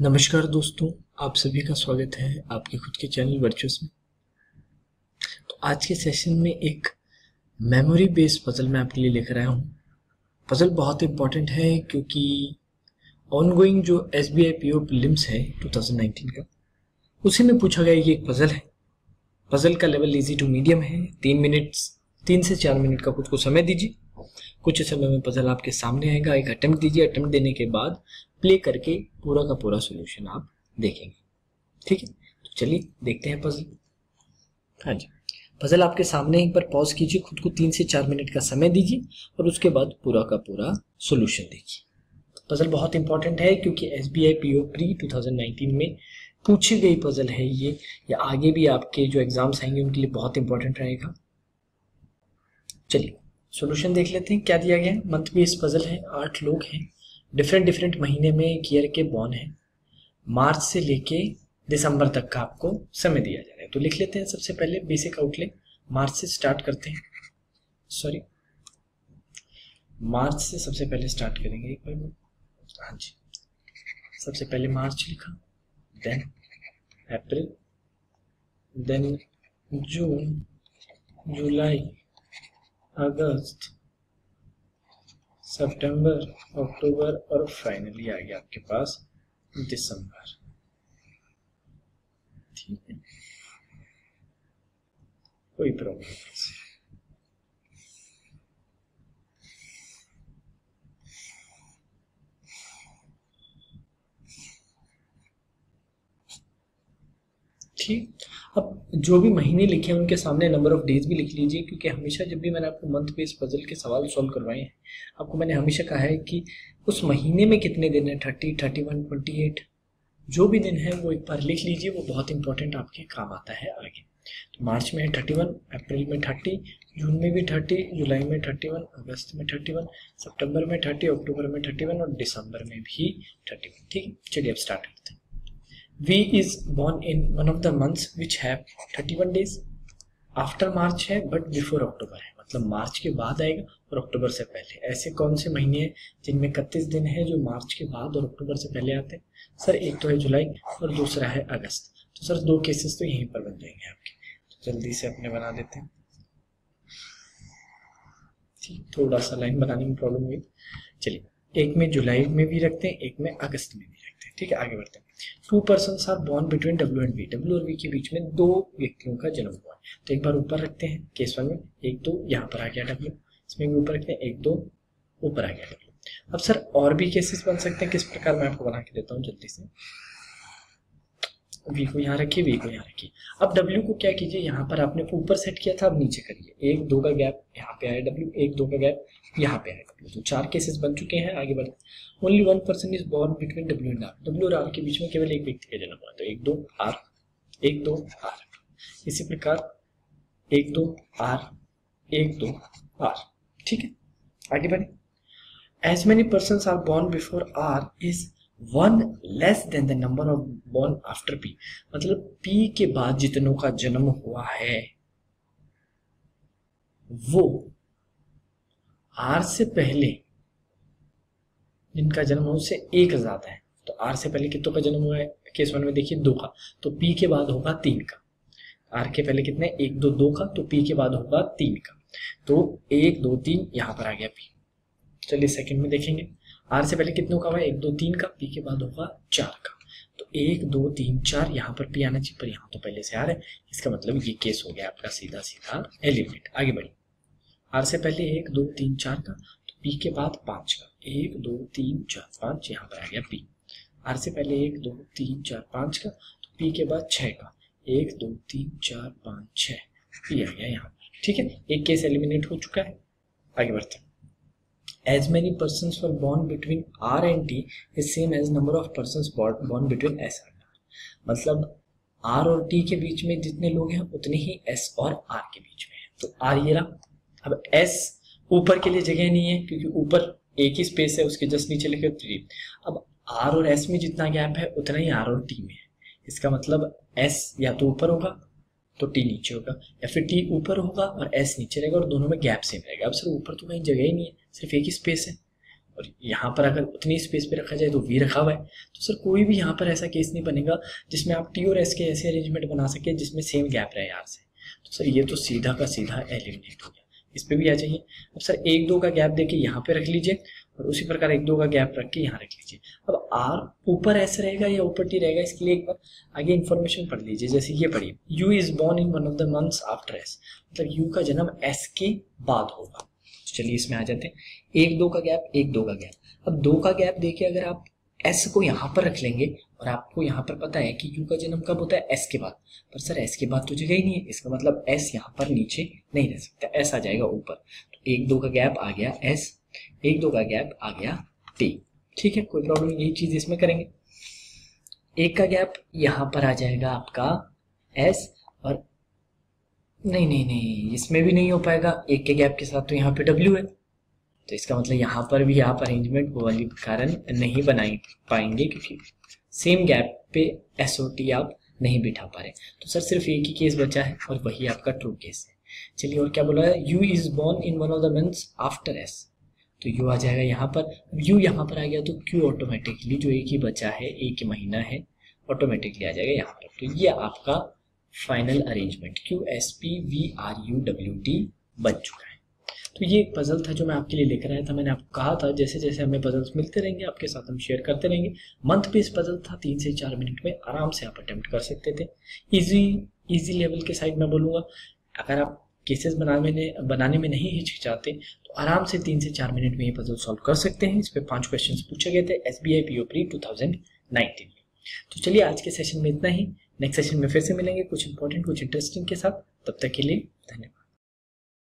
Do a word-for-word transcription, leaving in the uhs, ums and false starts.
नमस्कार दोस्तों, आप सभी का स्वागत है आपके खुद के चैनल वर्चुअस में। तो आज के सेशन में एक मेमोरी बेस्ड पजल मैं आपके लिए लेकर आया हूँ। पजल बहुत इंपॉर्टेंट है क्योंकि ऑनगोइंग जो S B I P O prelims है दो हज़ार उन्नीस का, उसी में पूछा गया ये एक पजल है। पजल का लेवल इजी टू मीडियम है। तीन मिनट तीन से चार मिनट का खुद को समय दीजिए। कुछ समय में पजल आपके सामने आएगा, एक अटेम्प्ट दीजिए। अटेम्प्ट देने के बाद प्ले करके पूरा का पूरा सॉल्यूशन आप देखेंगे। ठीक है, तो चलिए देखते हैं पजल। हाँ जी, पजल आपके सामने। एक बार पॉज कीजिए, खुद को तीन से चार मिनट का समय दीजिए और उसके बाद पूरा का पूरा सॉल्यूशन देखिए। पजल बहुत इंपॉर्टेंट है क्योंकि S B I P O pre दो हज़ार उन्नीस में पूछी गई पजल है ये, या आगे भी आपके जो एग्जाम्स आएंगे उनके लिए बहुत इंपॉर्टेंट रहेगा। चलिए सॉल्यूशन देख लेते हैं क्या दिया गया है। मंथ बेस्ड पजल है, आठ लोग हैं, डिफरेंट डिफरेंट महीने में एक ईयर के बॉर्न है। मार्च से लेके दिसंबर तक का आपको समय दिया जा रहा है। तो लिख लेते हैं सबसे पहले बेसिक आउटलाइन। मार्च से स्टार्ट करते हैं, सॉरी मार्च से सबसे पहले स्टार्ट करेंगे एक बार। हाँ जी, सबसे पहले मार्च लिखा, देन अप्रैल, देन जून, जुलाई, अगस्त, सितंबर, अक्टूबर और फाइनली आ गया आपके पास दिसंबर। ठीक है, कोई प्रॉब्लम नहीं। ठीक, अब जो भी महीने लिखे हैं उनके सामने नंबर ऑफ डेज भी लिख लीजिए, क्योंकि हमेशा जब भी मैंने आपको मंथ बेस्ड पजल के सवाल सॉल्व करवाए हैं, आपको मैंने हमेशा कहा है कि उस महीने में कितने दिन है, thirty, thirty one, twenty eight, जो भी दिन है वो एक बार लिख लीजिए। वो बहुत इंपॉर्टेंट आपके काम आता है आगे। तो मार्च में है थर्टी वन, अप्रैल में थर्टी, जून में भी थर्टी, जुलाई में थर्टी वन, अगस्त में थर्टी वन, सितंबर में थर्टी, अक्टूबर में थर्टी वन और दिसंबर में भी थर्टी वन। ठीक है, चलिए अब स्टार्ट करते हैं। V is born in one of the months which have thirty-one days. After March है but before October है, मतलब मार्च के बाद आएगा और अक्टूबर से पहले। ऐसे कौन से महीने हैं जिनमें इकतीस दिन है जो मार्च के बाद और अक्टूबर से पहले आते हैं? सर एक तो है जुलाई और दूसरा है अगस्त। तो सर दो केसेस तो यहीं पर बन जाएंगे आपके, तो जल्दी से अपने बना देते हैं। ठीक, थोड़ा सा लाइन बनाने में प्रॉब्लम हुई। चलिए, एक में जुलाई में भी रखते हैं, एक में अगस्त में भी रखते हैं। ठीक है, आगे बढ़ते हैं। Two persons are born between W and V. W और वी के बीच में दो व्यक्तियों का जन्म हुआ है। तो एक बार ऊपर रखते हैं केस वन में, एक दो यहाँ पर आ गया डब्ल्यू, इसमें भी ऊपर रखते हैं, एक दो ऊपर आ गया डब्ल्यू। अब सर और भी केसेस बन सकते हैं, किस प्रकार मैं आपको बना के देता हूँ जल्दी से। वी को यहाँ रखिए, वी को यहाँ रखिए। अब डब्ल्यू को क्या कीजिए, यहाँ पर आपने ऊपर सेट किया था, अब नीचे करिए। एक दो का गैप यहाँ पे आया डब्ल्यू, एक दो का गैप यहाँ पे आया डब्ल्यू। तो चार केसेस बन चुके हैं। आगे बढ़ते। Only one person is born between W and R. W और आर के बीच में केवल एक व्यक्ति का जन्म हुआ। तो एक दो आर, एक दो आर। इसी प्रकार एक दो आर, एक दो आर। ठीक है, आगे बढ़े। As many person are born before R is one less than the number of born after P. मतलब पी के बाद जितनों का जन्म हुआ है वो आर से पहले जिनका जन्म हुआ उससे एक ज्यादा है। तो आर से पहले कितनों का जन्म हुआ है केस वन में, देखिए दो का, तो पी के बाद होगा तीन का। आर के पहले कितने, एक दो दो का, तो पी के बाद होगा तीन का। तो एक दो तीन यहाँ पर आ गया पी। चलिए सेकंड में देखेंगे। आर से पहले कितनों का हुआ, एक दो तीन का, पी के बाद होगा चार का। तो एक दो तीन चार, यहाँ पर पी आना चाहिए, पर यहाँ तो पहले से आर है। इसका मतलब ये केस हो गया आपका सीधा सीधा एलिमिनेट। आगे बढ़िए। आर से पहले एक दो तीन चार का, तो पी के बाद पांच का, एक दो तीन चार पांच, यहाँ पर आ गया पी। आर से पहले एक दो तीन चार पांच का, तो पी के बाद छह का, एक दो तीन चार पांच छह, पी आ गया यहाँ पर। ठीक है, एक केस एलिमिनेट हो चुका है। आगे बढ़ते हैं। As many persons were born between R and T is same as number of persons born between S and R. मतलब R और T के बीच में जितने लोग हैं उतने ही S और R के बीच में है। तो R ये रहा। अब S ऊपर के लिए जगह नहीं है क्योंकि ऊपर एक ही स्पेस है, उसके जस्ट नीचे लिखे T। अब R और S में जितना गैप है उतना ही R और T में है। इसका मतलब S या तो ऊपर होगा तो T नीचे होगा, या फिर T ऊपर होगा और S नीचे रहेगा और दोनों में गैप सेम रहेगा। अब सर ऊपर तो कहीं जगह ही नहीं है, सिर्फ एक ही स्पेस है, और यहाँ पर अगर उतनी स्पेस पे रखा जाए तो वी रखा हुआ है, तो सर कोई भी यहाँ पर ऐसा केस नहीं बनेगा जिसमें आप टी और एस के ऐसे अरेंजमेंट बना सके जिसमें सेम गैप रहे आर से। तो सर ये तो सीधा का सीधा एलिमिनेट हो गया, इस पे भी आ जाइए। अब सर एक दो का गैप देके यहाँ पे रख लीजिए और उसी प्रकार एक दो का गैप रख के यहाँ रख लीजिए। अब आर ऊपर एस रहेगा या ऊपर टी रहेगा, इसके लिए एक बार आगे इन्फॉर्मेशन पढ़ लीजिए। जैसे ये पढ़िए, U is born in one of the months after S, मतलब यू का जन्म एस के बाद होगा। तो चलिए इसमें आ जाते हैं, एक दो का गैप, एक दो का गैप। अब दो का गैप देके अगर आप एस को यहाँ पर रख लेंगे और आपको यहाँ पर पता है कि यू का जन्म कब होता है, एस के बाद, पर सर एस के बाद तो जगह ही नहीं है, इसका मतलब एस यहाँ पर नीचे नहीं रह सकता, एस आ जाएगा ऊपर। तो एक दो का गैप आ गया एस, एक दो का गैप आ गया टी, ठीक है, कोई प्रॉब्लम नहीं, यही चीज इसमें करेंगे। एक का गैप यहाँ पर आ जाएगा आपका एस, और नहीं नहीं नहीं इसमें भी नहीं हो पाएगा, एक के गैप के साथ तो यहाँ पे डब्ल्यू है, तो इसका मतलब यहाँ पर भी आप अरेंजमेंट वो वाली कारण नहीं बना पाएंगे क्योंकि सेम गैप पे एस ओ टी आप नहीं बिठा पा रहे। तो सर सिर्फ एक ही केस बचा है और वही आपका ट्रू केस है। चलिए और क्या बोला है, U is born in one of the months after S, तो यू आ जाएगा यहाँ पर। यू यहाँ पर आ गया तो क्यू ऑटोमेटिकली जो एक ही बचा है, एक ही महीना है, ऑटोमेटिकली आ जाएगा यहाँ पर। तो ये आपका final arrangement Q S P V R U W T बन चुका है। तो ये पजल था जो मैं आपके लिए लेकर आया था। मैंने आपको कहा था जैसे जैसे हमें पजल्स मिलते रहेंगे आपके साथ हम शेयर करते रहेंगे। मंथ बेस्ड पजल था, तीन से चार मिनट में आराम से आप अटेम्प्ट कर सकते थे। इजी इजी लेवल के साइड में बोलूँगा, अगर आप केसेस बनाने में बनाने में नहीं हिचकिचाते तो आराम से तीन से चार मिनट में ये पजल सॉल्व कर सकते हैं। इस पे पांच क्वेश्चंस पूछे गए थे S B I P O pre two thousand nineteen में। तो चलिए आज के सेशन में इतना ही, नेक्स्ट सेशन में फिर से मिलेंगे कुछ इंपॉर्टेंट कुछ इंटरेस्टिंग के साथ। तब तक के लिए धन्यवाद।